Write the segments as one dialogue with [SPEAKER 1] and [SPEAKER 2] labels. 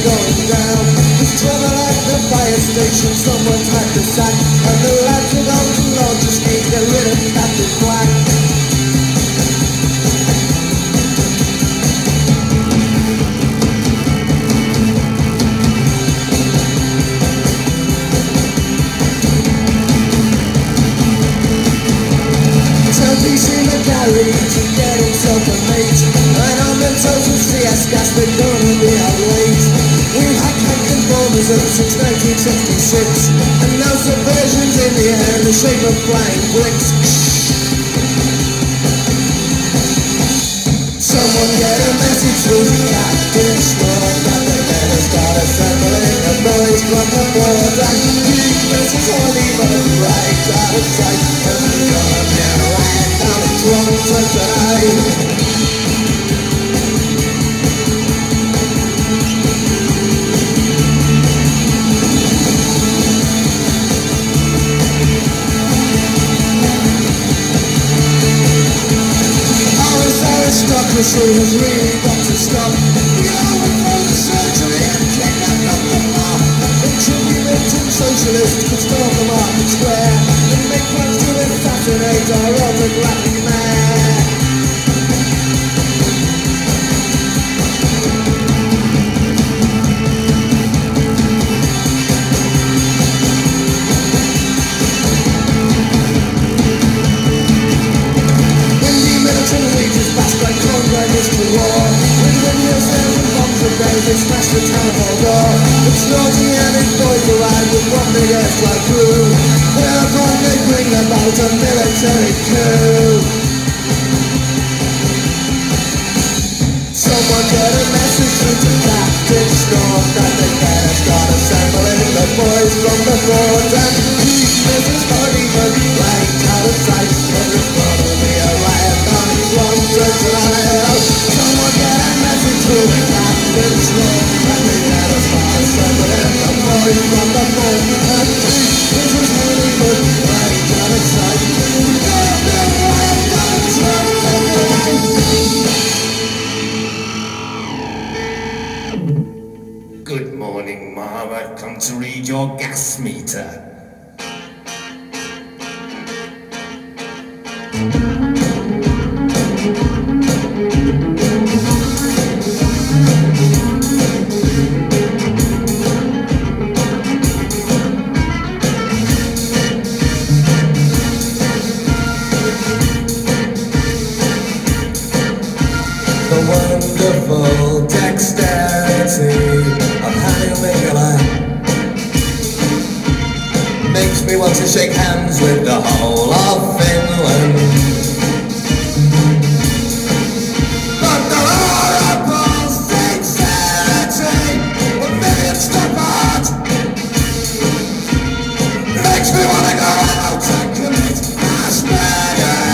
[SPEAKER 1] going down. There's trouble at the fire station, someone's had the sack, and the lads are on the lawn just need to get rid of Captain Black. He's in the garage to get himself a mate, and on the total CS gas they're gonna be out late. We've had Captain Bombers since 1966, and now subversion's in the air in the shape of flying bricks. Someone get a message to the captain, strong that the men have got assembling the boys from the border. This is only but right out of sight, and we're gonna be right down the Trumpton tonight. Aristocracy has really got to stop. We all went for the surgery and kidnapped up the mob. The militant socialists could storm the market square and make plans to assassinate our autographic man. They smashed the town hall door. It's Naughty and his boys arrived with one big airstrike crew. Whereupon they bring about a military coup. Someone get a message through to Captain Storm that the men start assembling the boys from the fort. And Mrs. Honeyman right out of sight, cause it's gonna be a riot on Trumpton tonight. Someone get a message through to Captain Storm that the men start assembling the boys from the fort. And Mrs. Honeyman right out of sight, it's gonna be a riot on Trumpton tonight.
[SPEAKER 2] Good morning, Mom. I've come to read your gas meter.
[SPEAKER 1] The wonderful dexterity of Harry Miguel makes me want to shake hands with the whole of Finland. But the horrible sincerity of Vivian Stoppard makes me want to go out and commit mass murder.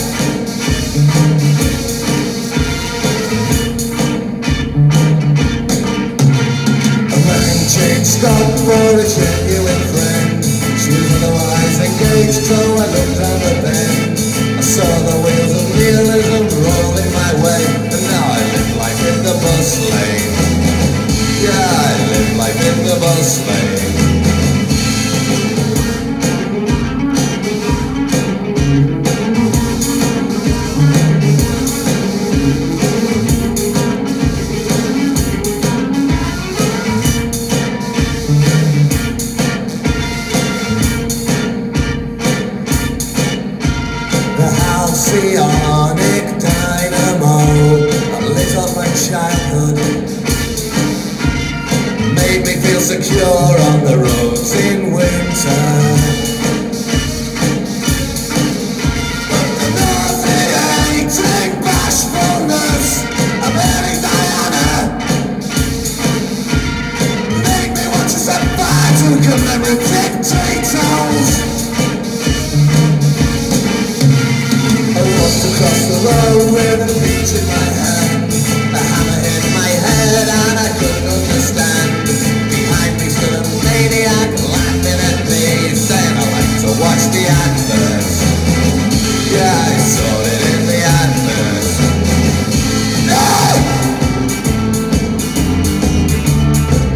[SPEAKER 1] Stop for a genuine friend. She was otherwise engaged, so I looked down the bend. I saw the wheels of realism rolling my way, and now I live life in the bus lane. Yeah, I live life in the bus lane. Halcyonic dynamo lit up my childhood, made me feel secure on the roads in winter. But the nauseating bashfulness of Mary Diana made me want to set fire to commemorative details. Across the road with a beach in my hand, a hammer hit my head and I couldn't understand. Behind me stood a maniac laughing at me, saying I like to watch the adverts. Yeah, I saw it in the adverts. No!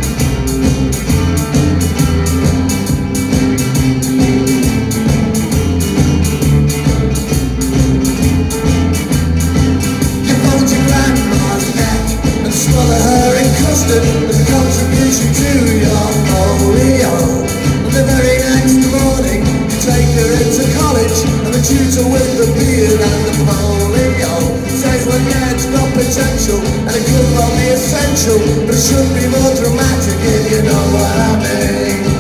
[SPEAKER 1] lunch, and the tutor with the beard and the polio says, well, yeah, it's got potential, and it could well be essential, but it should be more dramatic if you know what I mean.